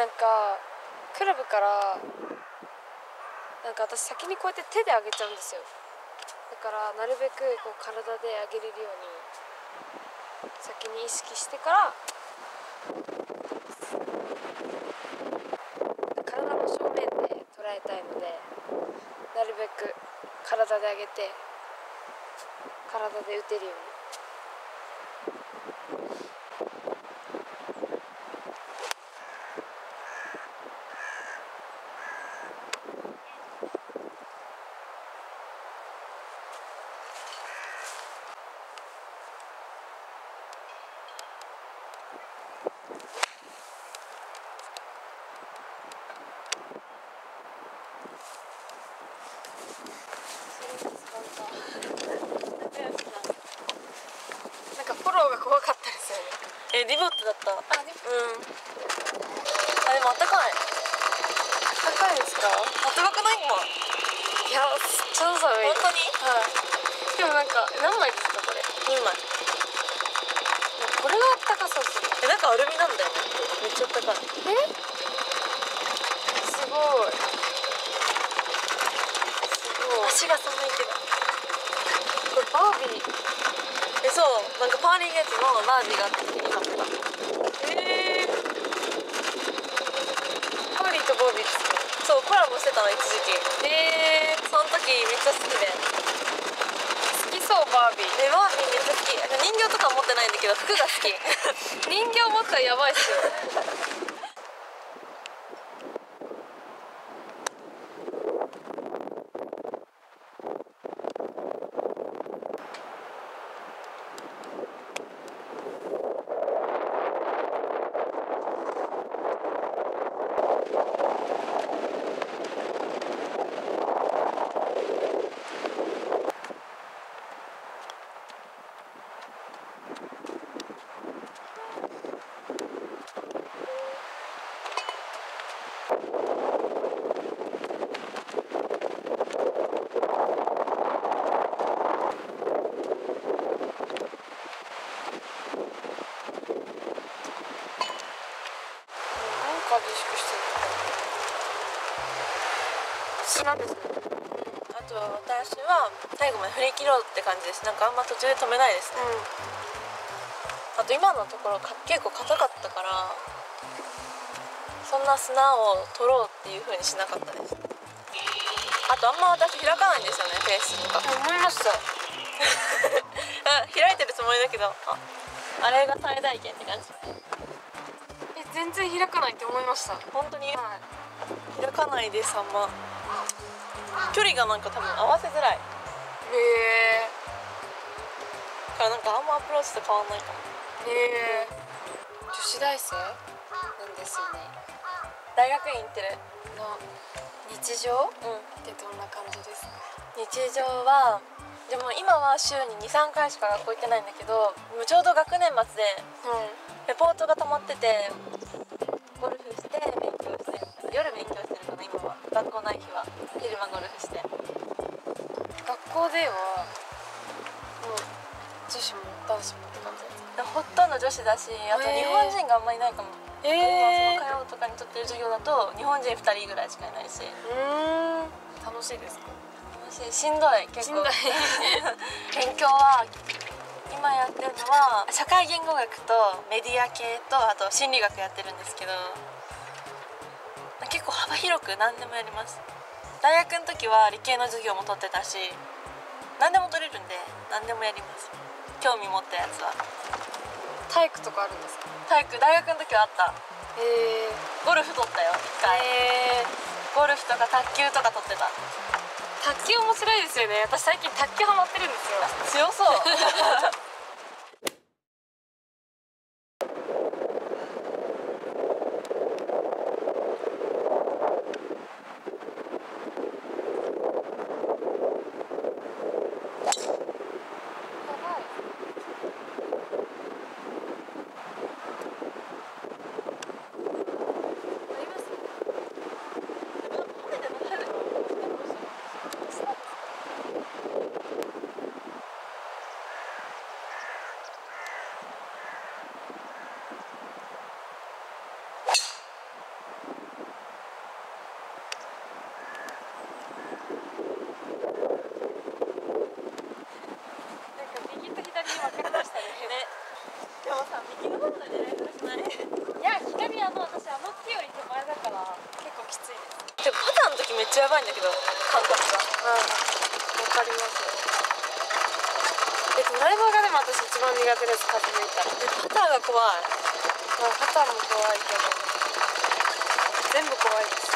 なんかクラブからなんか私先にこうやって手で上げちゃうんですよ。だからなるべくこう体で上げれるように先に意識してから体の正面で捉えたいので、なるべく体で上げて体で打てるように。なんかフォローが怖かったですよね。 リボットだった。 あ、でもでもあったかい。 高いですか？ あったかくない今。 いや、超寒い。 本当に？ はい。でもなんか何枚ですかこれ 2枚。 これがあったかそうですね。 なんかアルミなんだよね。めっちゃあったかい。 すごい足が寒いけど。 これバービー。 そうなんかパーリーゲーツのバービーがあって買ってた。 パーリーとバービーですか？ そうコラボしてたの一時期。その時めっちゃ好きで。 好きそうバービー。 バービーめっちゃ好き。人形とか持ってないんだけど服が好き。 人形持ったらやばいっすよ。自粛してる。なんですね。 あと私は最後まで振り切ろうって感じです。なんかあんま途中で止めないですね。あと今のところ結構硬かったからそんな砂を取ろうっていう風にしなかったです。あとあんま私開かないんですよね、フェースとか。 思いました。 開いてるつもりだけどあれが最大限って感じ。 全然開かないって思いました。 本当に、 はい、 開かないです。あんま距離がなんか多分合わせづらい。だからなんかあんまアプローチと変わんないかも。 女子大生なんですよね。 大学院行ってるの日常、ってどんな感じですか？ 日常はでも今は週に 2,3 回しか学校行ってないんだけど、ちょうど学年末でレポートが溜まってて、ゴルフして勉強して夜勉強してるかな今は。学校ない日は昼間ゴルフして。 学校ではもう女子も男子もって感じですか？ ほとんど女子だし、あと日本人があんまりいないかも。その火曜とかにとってる授業だと日本人2人ぐらいしかいないし。 楽しいですか？ しんどい。結構勉強は今やってるのは社会言語学とメディア系とあと心理学やってるんですけど、結構幅広く何でもやります。大学の時は理系の授業も取ってたし何でも取れるんで何でもやります。興味持ったやつは。 体育とかあるんですか？ 体育大学の時はあった。ゴルフ取ったよ1回。ゴルフとか卓球とか取ってた。 卓球面白いですよね。私最近卓球ハマってるんですよ。 強そう私一番苦手です、風吹いたら。 パターが怖い。 まあ肩も怖いけど全部怖いです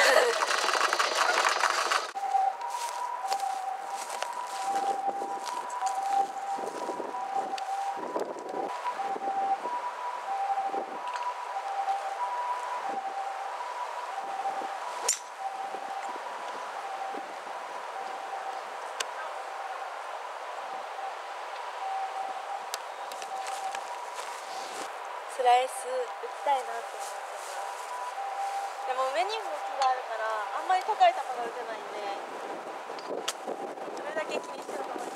スライス打ちたいなって思ってます。でも上にも木があるからあんまり高い球が打てないんで、それだけ気にしてると思います。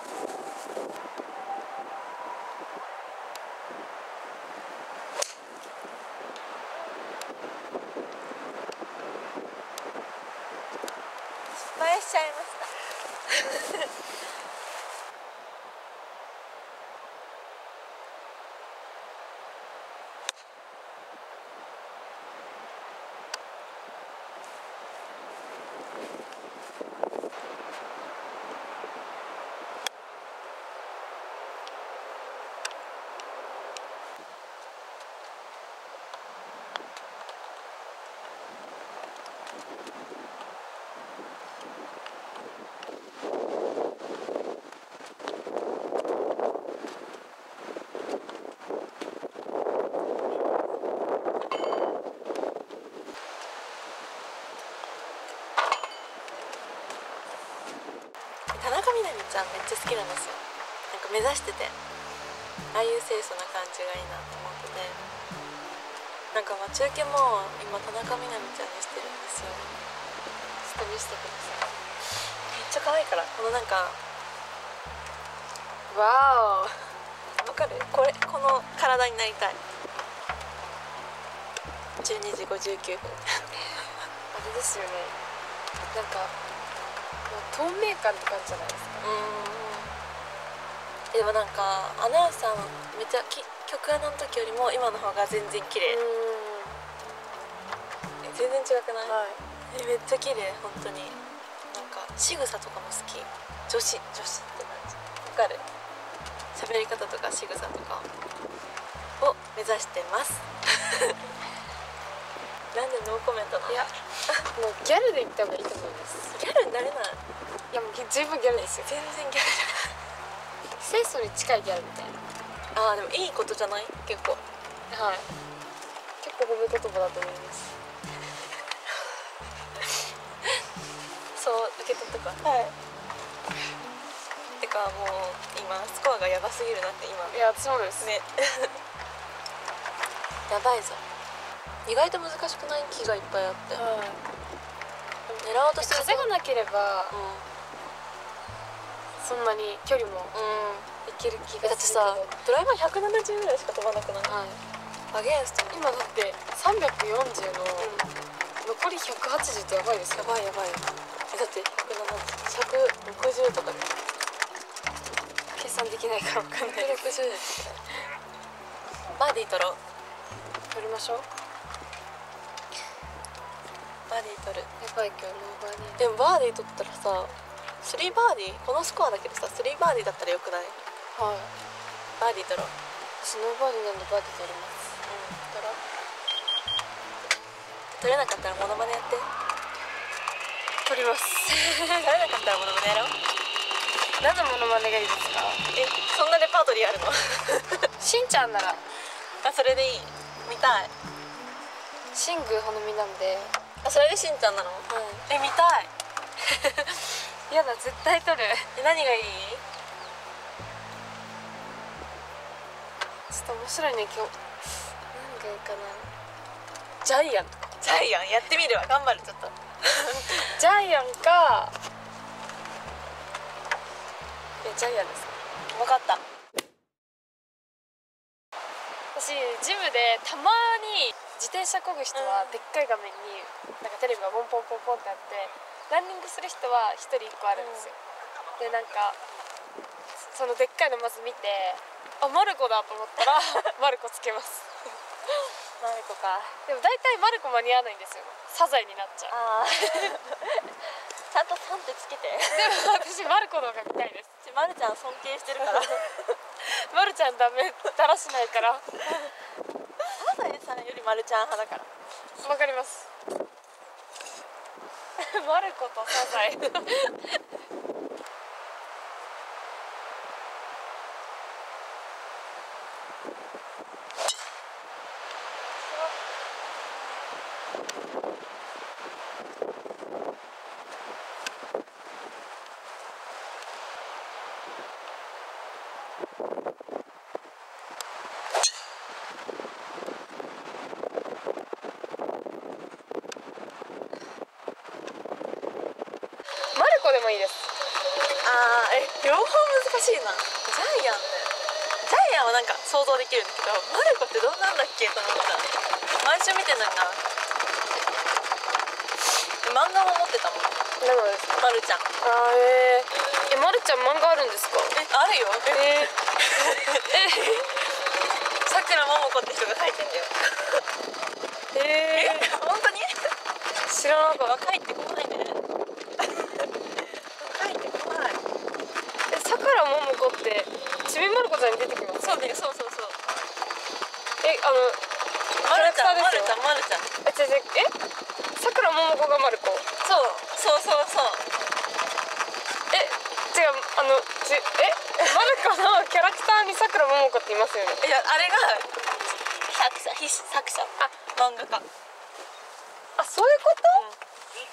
失敗しちゃいました田中みな実ちゃんめっちゃ好きなんですよ。なんか目指してて、ああいう清楚な感じがいいなと思ってて、なんか待ち受けも今田中みな実ちゃんにしてるんですよ。 ちょっと見せてください。 めっちゃ可愛いから、このなんかわわかる？この体になりたい。12時59分あれですよね、なんか透明感って感じじゃないですか。 でもなんかアナウンサーのめっちゃ曲アナの時よりも今の方が全然綺麗。全然違くない？ はい、 めっちゃ綺麗本当に。なんか仕草とかも好き。女子って感じ。わかる？喋り方とか仕草とかを目指してますなんでノーコメントなの？ いやもうギャルで言った方がいいと思います。 ギャルになれない。 いやもう十分ギャルですよ。 全然ギャルじ清楚に近いギャルみたいな。 ゃない。ああでもいいことじゃない？結構はい、結構褒め言葉だと思います。 そう受け取ったか。 はい。 てかもう今スコアがやばすぎるなって今。 いやそうですねやばいぞ。意外と難しくない？木がいっぱいあって、 はい、 狙おうとすると風がなければそんなに距離もいける気がだってするけど。 さドライバー170ぐらいしか飛ばなくない？ はい、 アゲンスト今だって340の残り180ってやばいですよ。 やばいやばい。だって160とかで計算できないから分かんないです。 160です。バーディー取ろう。 取りましょう。 バーディー取る。 やばい今日ノーバーディー。 でもバーディー取ったらさ3バーディー、このスコアだけどさ3バーディーだったらよくない？ はい、 バーディー取ろう。 私ノーバーディーなんでバーディー取ります。 取ろう。取れなかったらモノマネやって。 取ります取れなかったらモノマネやろう。 何のモノマネがいいですか？ そんなレパートリーあるの？ しんちゃんなら。 あ、それでいい。見たい。 シング好みなんで。 あ、それでしんちゃんなの？見たい。 やだ絶対取る。 何がいい？ ちょっと面白いね今日。何がいいかな。ジャイアンとか。 ジャイアンやってみるわ。頑張るちょっと。 ジャイアンか。いやジャイアンです。 分かった。 私ジムでたまに自転車漕ぐ人はでっかい画面になんかテレビがポンポンポンポンってあってランニングする人は1人1個あるんですよ。でなんかそのでっかいのまず見てあマルコだと思ったらマルコつけます。 マルコか。 でも大体マルコ間に合わないんですよ。サザエになっちゃう。 ああちゃんと3ってつけて。 でも私マルコの方が見たいです。 マルちゃん尊敬してるからまるちゃんダメだらしないからサザエさんよりまるちゃん派だから。 わかりますまる子とサザエまる子でもいいです。 両方難しいな。ジャイアンね。ジャイアンはなんか想像できるんだけど、マルコってどんなんだっけと思った。毎週見てんのにな。漫画も持ってたもん。 何のですか？ まるちゃん。 まるちゃん漫画あるんですか？ あるよ。さくらももこって人が書いてんだよ。本当に？ 知らなかった。 書いてこないね。書いてこない。 さくらももこってちびまる子ちゃんに出てきます。 そうね、そう。 まるちゃん、まるちゃん。さくらももこがまる子。 そう。 違う、まる子のキャラクターにさくらももこっていますよね。 いや、あれが作者、漫画家。 あ、そういうこと？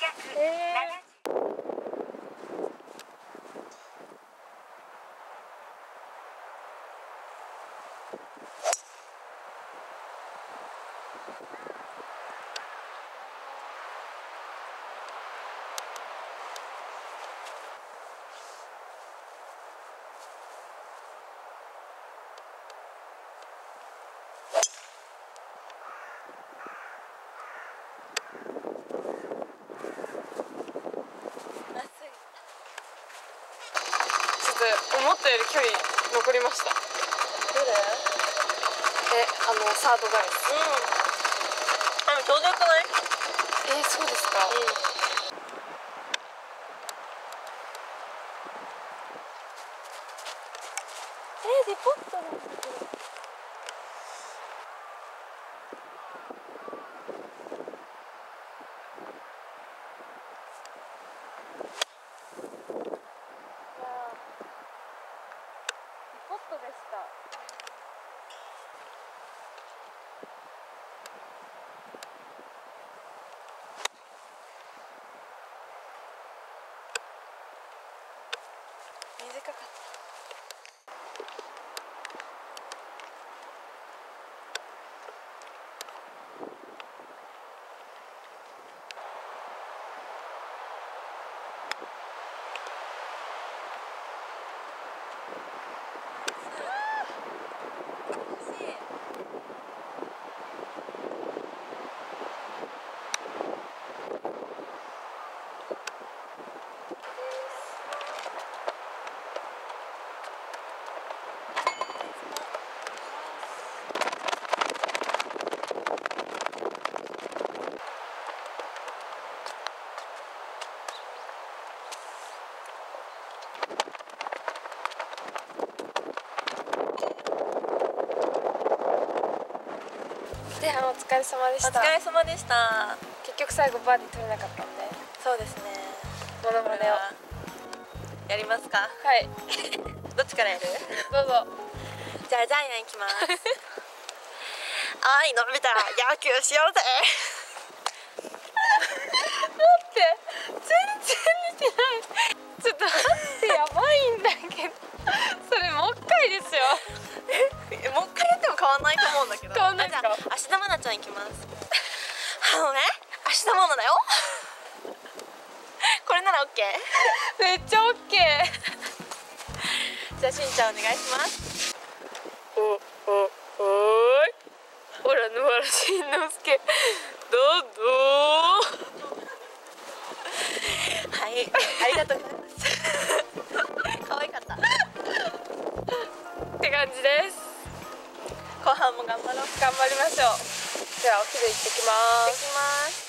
思ったより距離残りました。 どれ？ サードガイス。 ちょうどよくない？ そうですか。デポットなんだけど。ポットでした。 短かった。 お疲れ様でした。 お疲れ様でした。 結局最後バーディー取れなかったんで。 そうですね。 モノマネをやりますか？ はい。 どっちからやる？ どうぞ。 じゃあジャイアンいきます。愛のび太野球しようぜ。 待って全然似てない。ちょっと待ってやばいんだけどそれもう一回ですよ。 もう一回やっても変わんないと思うんだけど。 変わんないですか？ 芦田愛菜ちゃんいきます。芦田愛菜だよ。これなら OK？ めっちゃ OK。 じゃあしんちゃんお願いします。 おーい、ほら野原しんのすけどうぞはい、ありがとうございます。可愛かった。 って感じです。 後半も頑張ろう。 頑張りましょう。ではお昼行ってきます。 行ってきます。